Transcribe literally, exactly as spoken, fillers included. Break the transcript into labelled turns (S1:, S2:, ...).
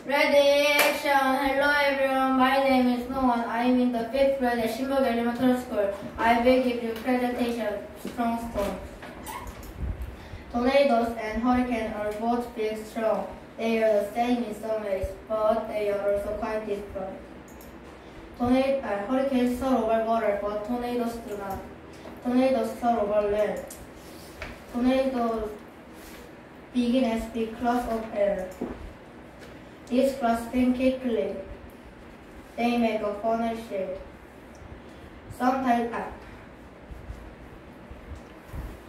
S1: Ready, action. Hello everyone, my name is Noan. I am in the fifth grade at Shinbok Elementary School. I will give you presentation strong storm. Tornadoes and hurricanes are both big strong. They are the same in some ways, but they are also quite different. Tornado, uh, hurricanes soar over water, but tornadoes do not. Tornadoes soar over land. Tornadoes begin as big clouds of air. These clouds spin quickly. They make a funnel shape. Sometimes, uh,